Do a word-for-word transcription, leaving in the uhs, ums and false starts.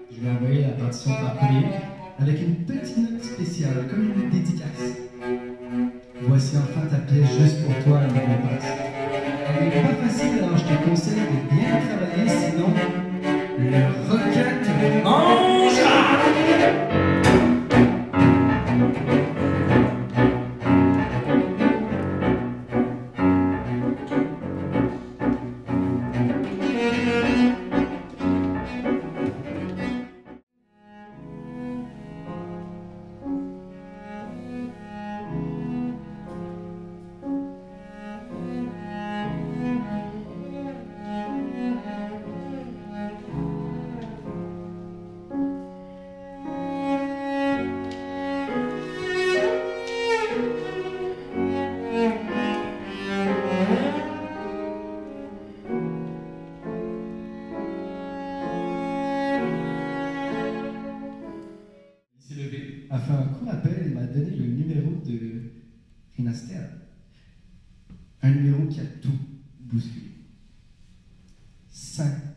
Je lui ai envoyé la partition par courrier avec une petite note spéciale, comme une dédicace. Voici enfin ta pièce juste pour toi, le Bon-Pasteur. Elle n'est pas facile, alors je te conseille de bien travailler, sinon le requin te mangera. A fait un court appel et m'a donné le numéro de Krystina. Un numéro qui a tout bousculé. Cinq